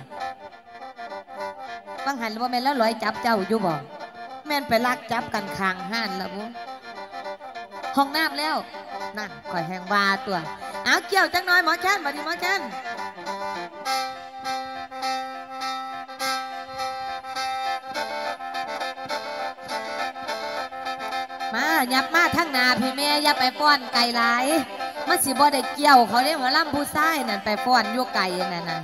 บางหันว่าแม่นแล้วลอยจับเจ้าอยู่บ่แม่นไปลักจับกันคางห้านแล้วบุห้องน้ำแล้วนั่นคอยแหงวาตัวเอาเกี่ยวจังน้อยหมอแค้นมาดิหมอแค้นมาหยับมาทั้งนาพี่แม่อย่าไปป้อนไก่หลายมันสิบ่ได้เกี่ยวเขาเรียกว่าล่ำผู้ชายนั่นไปป้อนยั่วไก่นั่นน่ะ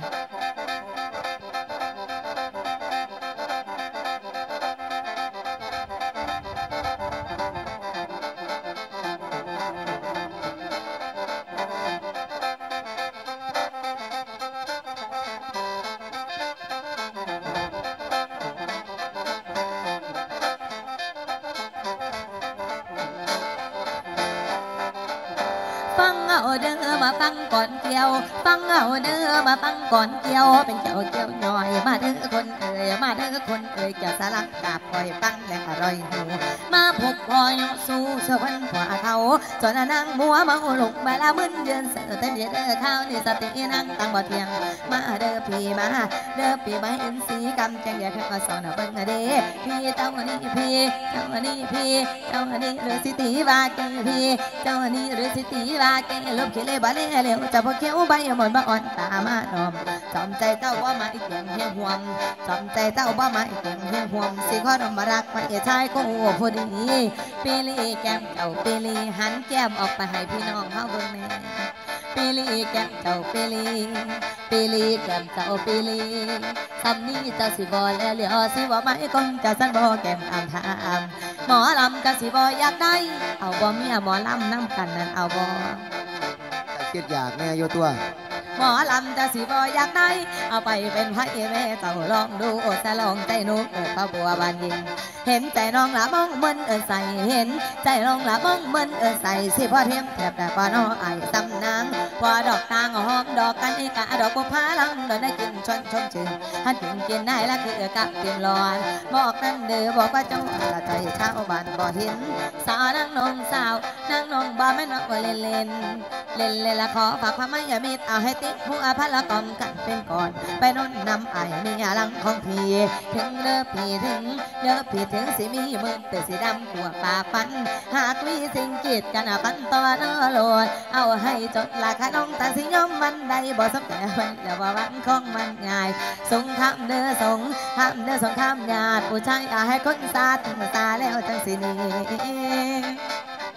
เด้อมาฟังก่อนเกี่ยวฟังเอาเด้อมาฟังก่อนเกี่ยวเป็นเกี่ยวหน่อยมาเด้อคนเอ่ยมาเด้อคนเอ่ยเกี่ยวสลักกาบคอยฟังและอร่อยหูมาพบพอยสู้สวรรค์กว่าเขาจนนั่งมัวมาหลงไปละมึนเยืนเสือเต้นเด้อข้าวนี่สตินั่งตั้งบ่เทียงมาเด้อพี่มาเด้อพี่มาอินทรีกำแจงอยากให้มาสอนเบิ่งเด้พี่เจ้านี่พี่เจ้านี่พี่เจ้านี่หรือสิตีว่าแกพี่เจ้านี่หรือสิตีว่าแกลบขี้เล่บาเล่เลี้ยวจะพอเขี้ยวใบหมดมาอ่อนตามาดอมจอมใจเจ้าว่ามาอีกอย่างเฮี้ยห่วงจอมใจเจ้าว่ามาอีกอย่างเฮี้ยห่วงสิขอดมรักไปชายกูพอดีปีลีแก้มเจ้าปีลีหันแก้มออกไปให้พี่น้องเฮาเบิ่งแม่ปีลีแก้มเจ้าปีลีปีลีแก้มเจ้าปีลีทำนี้เจ้าสิบอแล้วเหลียวสิบ่ไม่คงจะสั่นบ่แก้มอ่างทามหมอลำก็สิบ่อยากได้เอาบ่เมียหมอลำน้ำกันนั่นเอาบ่คิดอยากแน่อยู่ตัวหมอลำจะสิบ่อยากได้เอาไปเป็นพระเอแม่เจ้าลองดูอดจะลองใจนุกพระบัวบานยิงเห็นใจน้องละมองมึนใส่เห็นใจน้องละมองมึนใส่สิพ่อเทียมแทบแต่พ่อน้องไอ้ตำนางพอดอกตางหอมดอกกันอีกะดอกกุพาลังโดนได้กินชนชมชื่นหันถึงกินได้ละคือกับเตรียมรอนบอกนั่นเด้อบอกว่าเจ้าละใจชาวบ้านบ่เห็นสาวนั่งนองสาวนั่งนองบ่แม่นว่าเล่นเล่นเล่นเล่นละขอฝากความไม่อย่ามิดเอาให้ติดหัวพัดละกอมกันเป็นก่อนไปน้นนำไอ้มีหลังของพี่ถึงเด้อพี่ถึงเด้อพี่ถึงสิมีมือแต่สีดำหัวปากปันหากมีสิ่งกีดกันปันต่อเนื้อโลดเอาให้จดราคาน้องแต่สิยอมมันได้บ่สมแต่มันอย่าว่าวันของมันง่ายสงครามเด้อสงครามเด้อสงครามญาติผู้ชายให้คนซาถึงตาแล้วจังสินี้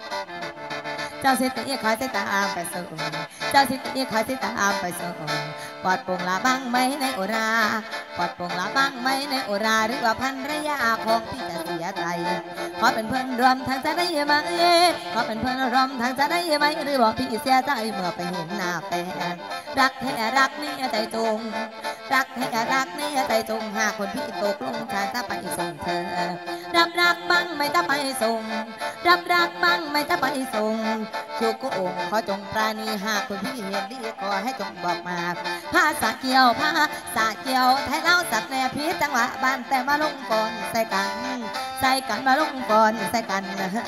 เจ้าสิตีขอสิตามไปส่งเจ้าสิตีขอสิตามไปส่งปอดปงลาบ้างไหมในโอราปอดปงลาบ้างไหมในโอราหรือว่าพันระยะของพี่จะเสียใจขอเป็นเพื่อนรวมทางจะได้ไหมขอเป็นเพื่อนรวมทางจะได้ไหมหรือบอกพี่เสียใจเมื่อไปเห็นหน้าแฟนรักแท้รักนี่ใจจงรักแท้รักนี่ใจจงหากคนพี่ตกลงชาจะไปส่งเธอรับรักบ้างไม่จะไปส่งรับรักบ้างไม่จะไปส่งคิวกูองขอจงปราณีหากคนพี่เห็นดีขอให้จงบอกมาภาษาเกี่ยวภาษาเกี่ยวไทยเล่าสักแน่พีจังหวะบ้านแต่มาลงก่อนใส่กันมาลงก่อนใส่กัน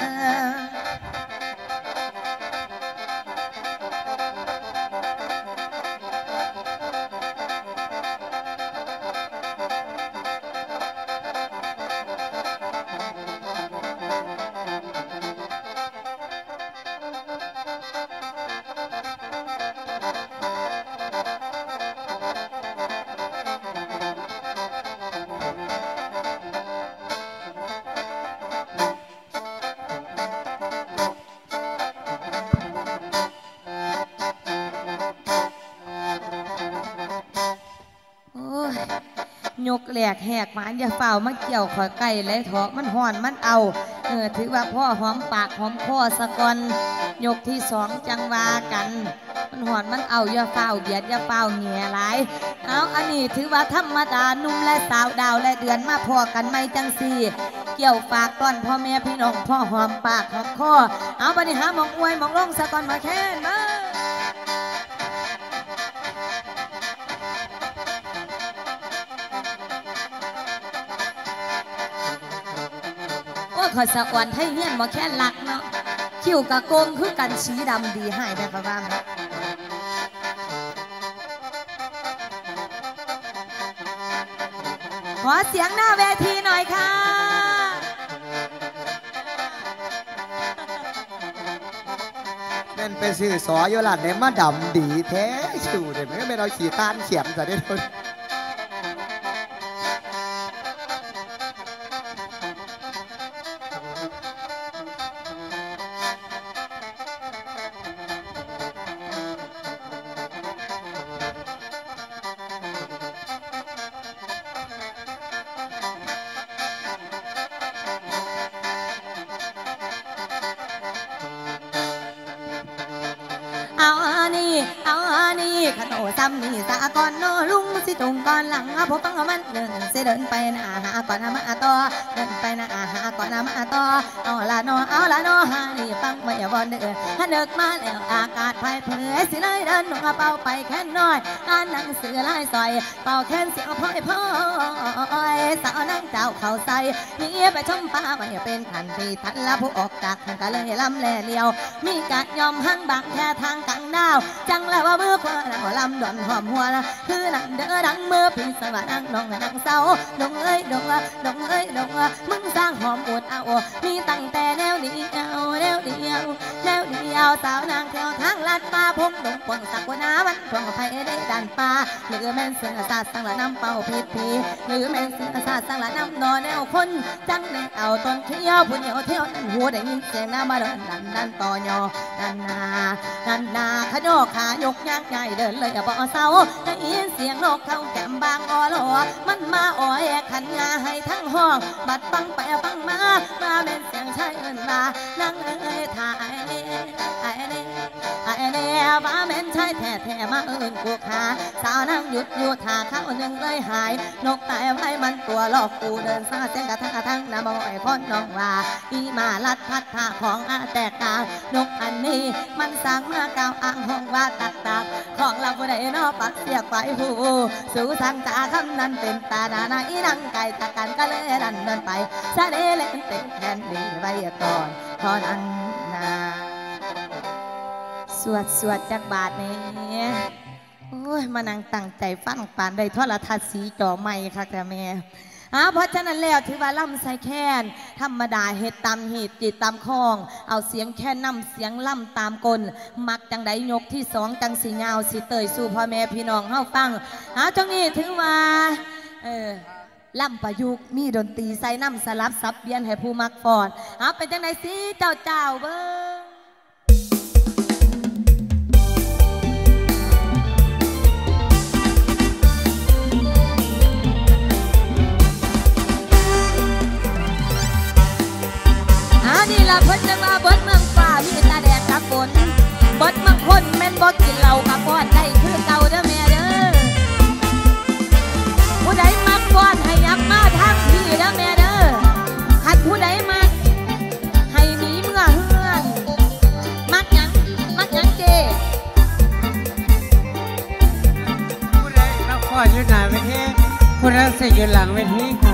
ยกแหลกแหกหมานอย่าเฝ้ามาเกี่ยวขอไก่และเถาะมันห่อนมันเอาถือว่าพ่อหอมปากหอมคอสะกอนยกที่สองจังวากันมันห่อนมันเอาอย่าเฝ้าเบียดอย่าเฝ้าแง่หลายเอาอันนี้ถือว่าธรรมดานุ่มและสาวดาวและเดือนมาพอกันไม่จังสี่เกี่ยวฝากก่อนพ่อแม่พี่น้องพ่อหอมปากหอมคอเอาบัดนี้หาหมองอวยหมองลงสะกอนมาแค่มาขอสะกวันให้เฮี้ยนมาแค่หลักเนาะคิ้วกะโกงคือกันสีดำดีให้แต่ค่ะบ้างขอเสียงหน้าเวทีหน่อยค่ะเป็นไปสื่อสออยู่หลัดเนี่ยมาดำดีแท้ชิวเดี๋ยวไม่เราขี่ต้านเขียนจะได้ทนขนมซ้ำนี่สะก่อนโนลุงสิตรงก่อนหลังพบปังมันเดินเดินไปหน้าหาก่อนมาต่อเดินไปหน้าหาก่อนมาต่อเอาละโนหานี่ปังไม่บอลเดินถ้าเดินมาแล้วอากาศไฟเผยสิเลยเดินหนุ่มเป่าไปแค่น้อยอ่านหนังสือลายซอยเป่าแค่เสียวพ่อยสาวนั่งเจ้าเข่าใส่นี่ไปชมป่าไม่เป็นทันทีทันละผู้ออกจากก็เลยลำแล่เลียวมีกัดยอมหั่งบางแค่ทางกลางดาวจังแล้วว่ามือขวาหัวลำดอนหอมหัวละคือนั่งเด้อดังมือพิงสวัสดิ์นั่งนองนั่งเศร้าดงเอ้ยดงมึงสร้างหอมอดเอามีตั้งแต่แนวเดียวสาวนางเที่ยวทางลัดป่าพงดงปวงสักวนาวันพวงไผ่ได้ดันป่าหรือแม่นเสือศาสตร์สังละน้ำเป่าผิดผีหรือแม่นเสือศาสตร์สังละน้ำนอนแนวคนจังได้เอาต้นเขี้ยวผู้เหนียวเที่ยวนั่นหัวได้ยินเสียงน้ำมาเดินดันต่อยอดันนาขยกขายกยากใหญ่เดินเลยบ่เศร้าได้ยินเสียงนกเข้าแก้มบางอ้อหล่อมันมาอ้อยขันงาให้ทั้งห้องบัดปังไปปังมาเป็นเสียงชายเอิ้นมานั่งเอ้ยถ่ายว่าแม่นชายแท้มาเอิ้นกูขาสาวนั่งหยุดอยู่ท่าเขาหนึ่งเลยหายนกตายไว้มันตัวหลอกกูเดินซาเส้นกระทั้งน้ำบ่อยคนน้องว่าอีมาลัดพัดท่าของอาแตกต่างนกอันนี้มันสั่งมาเก่าอ่างห้องว่าตักของเราผู้ใดนอปักเสียกไปผู้สู่ทางตาคำนั้นเป็นตาหน้าในนั่งไก่ตะกันก็เลยดันเดินไปซาเดเล่นเต้นแทนดีไว้ก่อนเท่านั้นนะสวดจากบาทนี้โอ้ยมานั่งตั้งใจฟังปานได้ทอดละทัดสีจอไม่ค่ะแต่แม่เพราะฉะนั้นแล้วถือว่าล่ำใส่แค้นธรรมดาเฮ็ดตามหีดจิตตามคลองเอาเสียงแค่นำเสียงล่ำตามกลมักจังใดยกที่สองจังสีเงาสีเตยสู่พ่อแม่พี่น้องเฮาฟังจังนี้ถือว่าล่ำประยุกต์มีดนตรีใส่น้ำสลับซับเบียนให้ผู้มักฟอดเป็นจังใดสิเจ้าเบิ้งละเพิ่นจะมาเบิดเมืองฟ้ามีตาแดดกับฝนเบิดเมืองคนแม่นบ่กินเหล้ากับป้อนได้คือเก่าเด้อแม่เด้อผู้ใดมักป้อนให้ยักมาทางพี่เด้อแม่เด้อหัดผู้ใดมักให้หนีเมื่อเฮือนมักหยังเจผู้ใดมักป้อนอยู่หน้าเวทีผู้ใดสิอยู่หลังเวทีค่ะ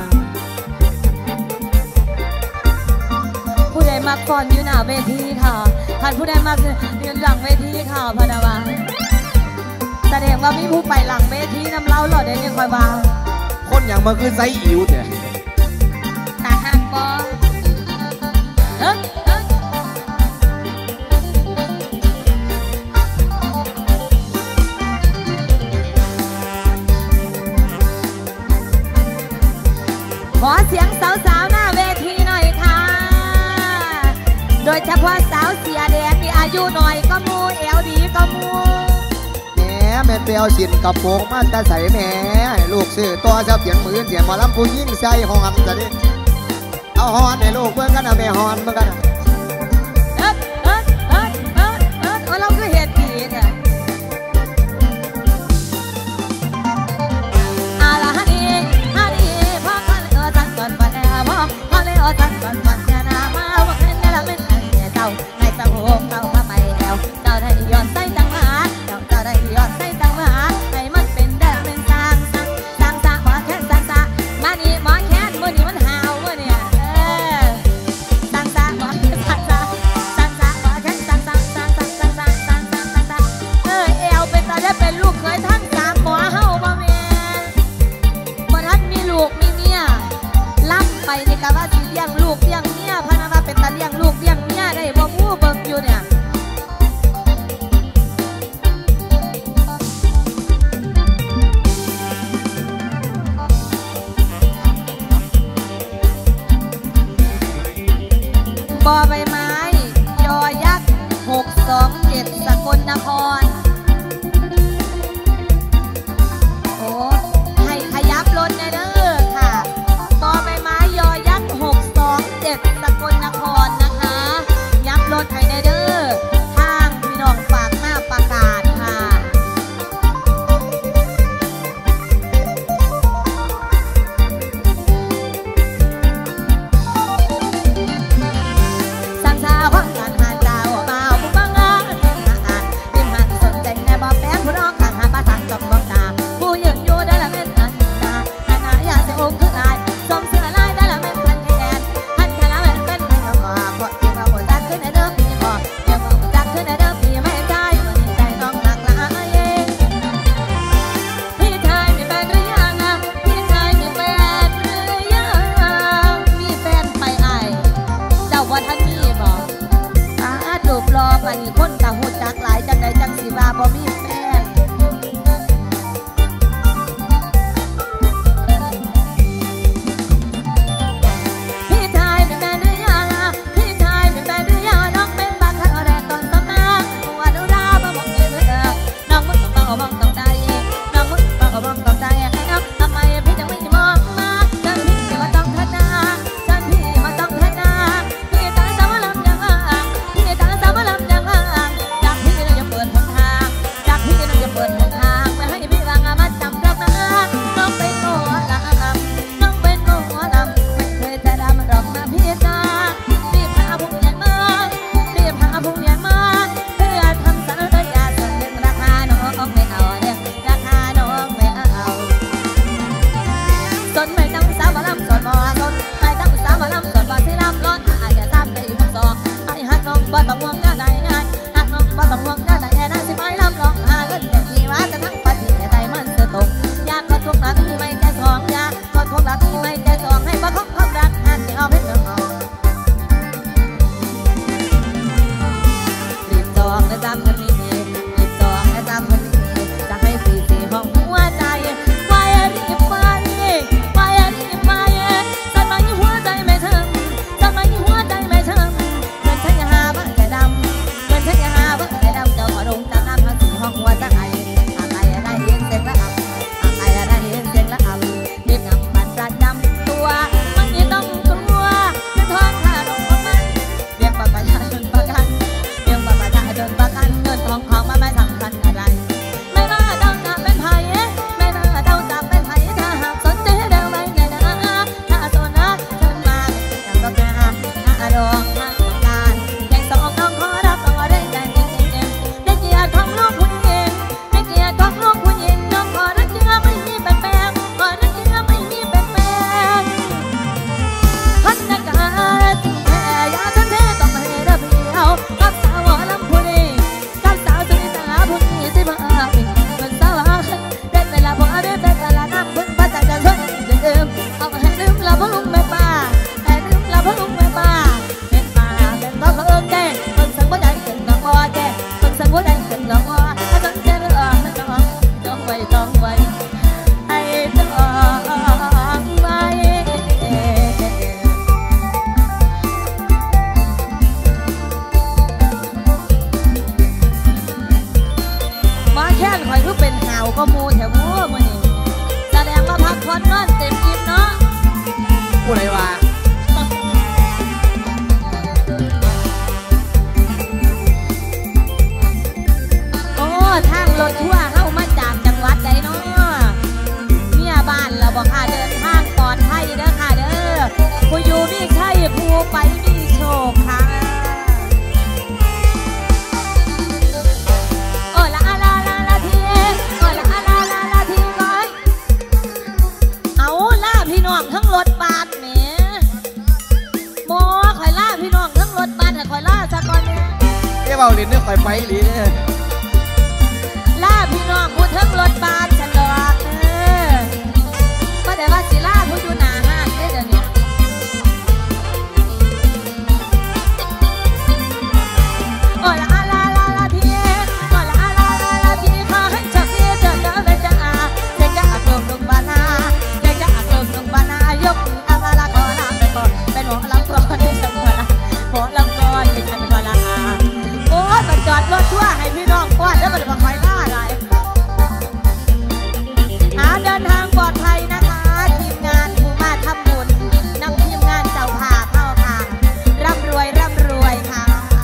ผู้ใดมักป้อนอยู่หน้าเวทีค่ะหัดผู้ใดมักอยู่หลังเวทีค่ะพะนะวะแสดงว่ามีผู้ไปหลังเวทีนำเล่าหลอดได้เนี่ยคอยว่าคนอย่างมันคือไซอิ๋วเนี่ยตาหักบอขอเสียงสาวๆหน้าเวทีหน่อยค่ะโดยเฉพาะสาวเสียแดงที่อายุหน่อยก็มูเอวดีก็มูแม่เปียวสินกับโปงมันตาใสแม่ลูกซื้อตัวเสียงมือเสียงมาลำผู้ยิ่งใส่หอนจะดิเอาหอนให้ลูกเพื่อนกันเอาไปหอนเพื่อนกันเราก็เห็นดีเนี่ยอาละฮันนี่พ่อกันจังก่อนวันพ่อเลยจังก่อนวันจะนามาว่าเห็นแล้วเป็นเจ้าในสมองเจ้ามาไปแล้วเจ้าได้ย้อนใส่จังมาเจ้าได้ย้อนใส่จังมาให้มันเป็นได้เป็นสร้างว่าแค่สร้างมานี่หมอแค่เมื่อนี้มันหาวเมื่อเนี่ยสร้างว่าแค่สร้างว่าแค่สร้างเอวเป็นตาได้เป็นลูกเคยทั้ง3หมอเฮาบ่แม่บ่ทันมีลูกมีเมียล่ำไปในกะว่าสิเลี้ยงลูกเลี้ยงเมียพะนะว่าเป็นตาเลี้ยงลูกเลี้ยงเมียได้บ่ฮู้เบิ่งอยู่เนี่ยบอใบไม้ยอยักษ์627สกลนครโอ้ให้ขยับรถเด้อค่ะบอใบไม้ยอยักษ์627สกลนครนะคะยับรถให้เด้อทางพี่น้องฝากหน้าประกาศค่ะสังสาวของการหาเจ้าบ่าวผู้บังอาจเป็นหาเบาลิ้นนี่ข่อยไปหลีเนี่ยล่าพี่น้องผู้เทิงรถบัสฉันดอกมาแต่ว่าสิล่าผู้อยู่หน้าห้างได้เดี๋ยวนี้โอ้ละลาลาลาพี่โอ้ละลาลาลาพี่ขอให้เจ้าพี่เดินเดินไปจ้าเจ๊จ้าเกิงลุงบานาเจ๊จ้าเกิงลุงบานายกอาลาลาขอลาไปก่อนเป็นหัวลำก่อนที่ฉันขอลาหัวลำก่อนที่ฉันขอลาโอ้ยมันจอดรถทั่วให้พี่น้องกวาดแล้วมันมาคอยล่าอะไรเดินทางปลอดภัยนะคะทีมงานผู้มาทำบุญนำทีมงานเจ้าภาพเข้าค่ะร่ำรวยร่ำรวยค่ะ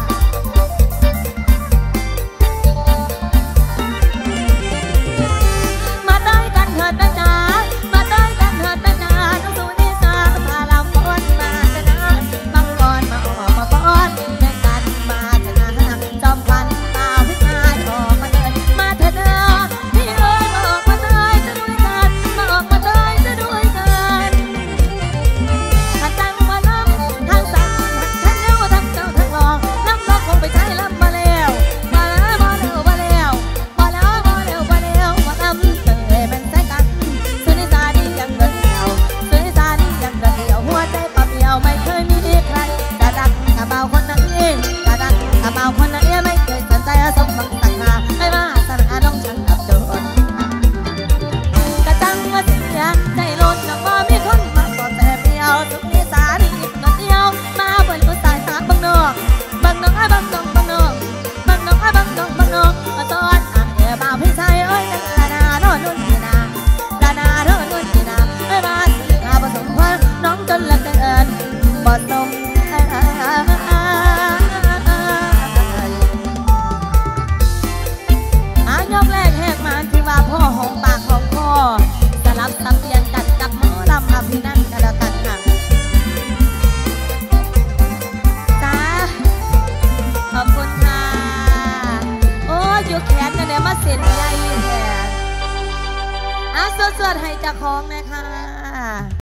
มาต้อยกันเถิดนะจ๊ะมาต้อยกันเถิดนะจ๊ะน้องสุนิสาพาลำฟ้อนมาชนะบางกอนมาออกมาฟ้อนแข่งกันมาชนะจอมพันมาพิจารออกมาเดินมาเถิดนะพี่เอ๋ยมาออกมาเถิดจะด้วยกันมาออกมาเถิดจะด้วยกันถ้าตั้งมาลำทางสั่งทั้งเลี้ยวทั้งเจ้าทั้งรองลำก็คงไปใช้ลำมาแล้วมาแล้วมาแล้วมาแล้วมาแล้วมาแล้วมาแล้วมาลำเตยเป็นแสงกันสุนิสาดียังเดินเดียวสุนิสาดียังเดินเดียวหัวใจปะเปียวไม่เคยมีใครแต่ดักกระเป๋าคนนั้นเองแต่ดักกระเป๋าคนนั้นเองไม่เคยสนใจสมบังสังหาไม่ว่าสนาน้องฉันกับโจรกระจังว่าเสียใจล้นแล้วก็มีคนมาบอกแต่เดียวสุนิสาดีอีกหน่อยเดียวมาบนตัวสายตาบังนอกบังนอกไอ้บังนอกบังนอกบังนอกไอ้บังนอกบังนอกมาตอนอ่ะเอ๋บ่าวพี่ชายเอ้ยลานาโน่นนู่นนี่นาลานาโน่นนู่นนี่นาไอ้บ้านอาผสมพันน้องจนละเกินผสมยกแรกแหกมาที่ว่าพ่อหองปากของพ่อสลับสับเปลี่ยนกันกับหมอลำอภินันท์กันแล้วกันค่ะจ้าขอบคุณค่ะโอ้ยอยู่แขนกันเนี่ยมาเส้นใหญ่แขนสวดๆให้เจ้าของนะคะ